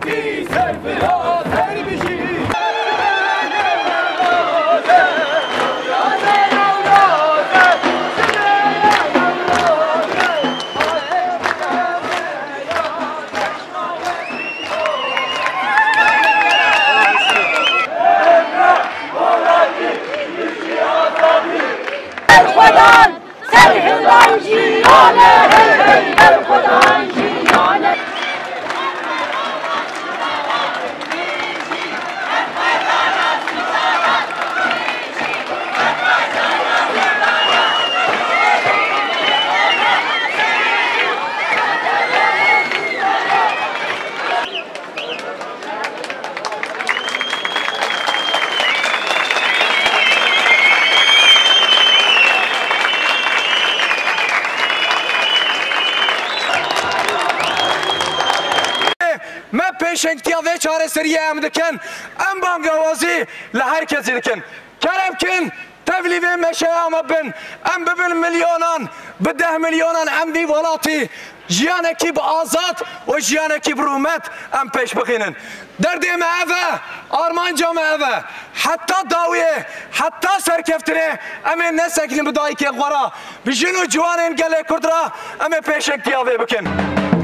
شنگتیا و چاره سریه هم دکن ام بانگوازی لهر کسی دکن کرم کن تبلیغ مشه هم بن ام ببین میلیونان به 10 میلیونان ام وی ولاتی جیانه کی به آزاد و جیانه کی برومت ام پیش بخینن دردی معوه آرمان جا معوه حتی داویه حتی سرکفتره ام نسکنیم بدایی که غورا بجنو جوان انگله کردرا ام پیش اکتیاوه بکن